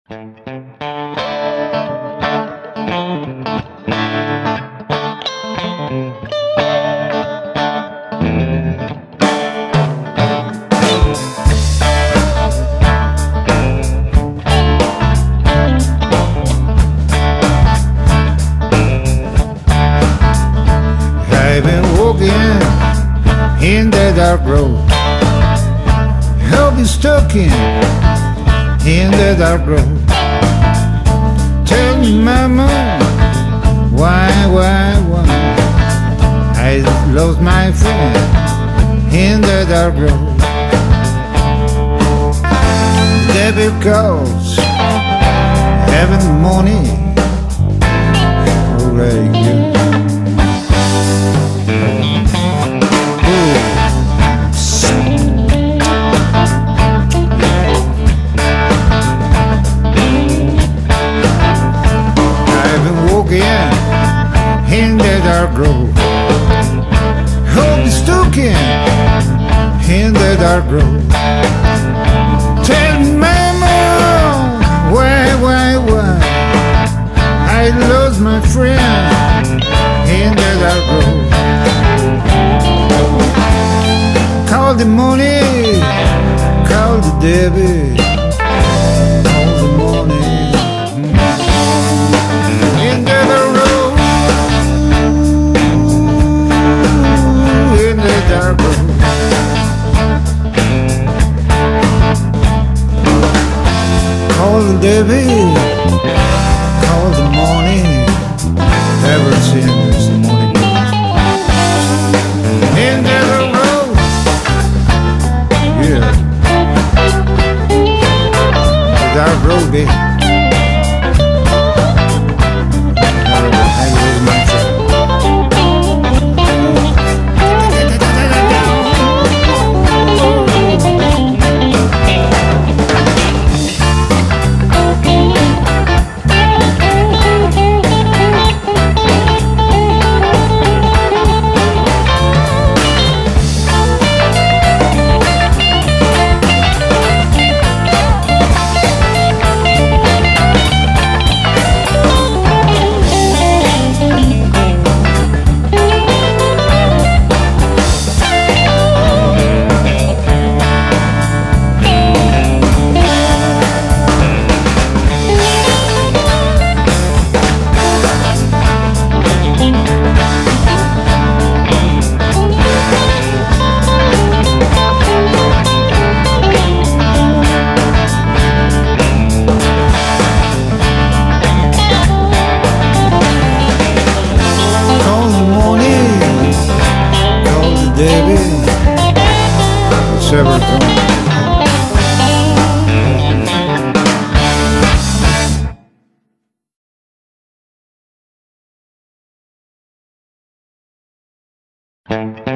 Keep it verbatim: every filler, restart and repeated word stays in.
I've been walking in the dark road, I'll be stuck in, in the dark road. Tell me, mama, why, why, why I lost my friend in the dark road. Devil calls, having money, alright, yeah. In the dark road, I'll be stuck in, in the dark road. Tell me, mama, why, why, why I lost my friend in the dark road. Call the money, call the devil, call the money. In the dark road, dark road. Call the devil, call the morning, ever since the morning goes. In the road, yeah, the dark road, baby. I lose my friend. Several times. Thank you.